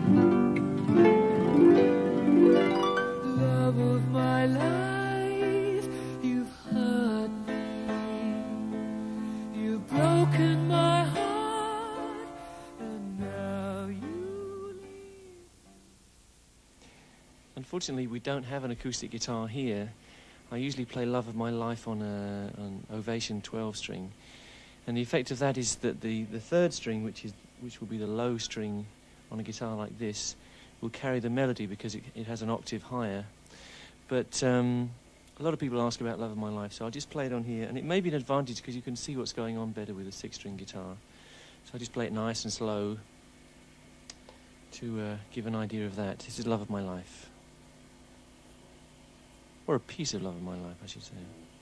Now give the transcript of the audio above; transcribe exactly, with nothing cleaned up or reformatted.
Love of my life, you've hurt me. You've broken my heart, and now you leave. Unfortunately, we don't have an acoustic guitar here. I usually play Love of My Life on a, an Ovation twelve string. And the effect of that is that the, the third string, which is which will be the low string on a guitar like this, will carry the melody because it, it has an octave higher. But um, a lot of people ask about Love of My Life, so I'll just play it on here. And it may be an advantage because you can see what's going on better with a six-string guitar. So I'll just play it nice and slow to uh, give an idea of that. This is Love of My Life. Or a piece of Love of My Life, I should say.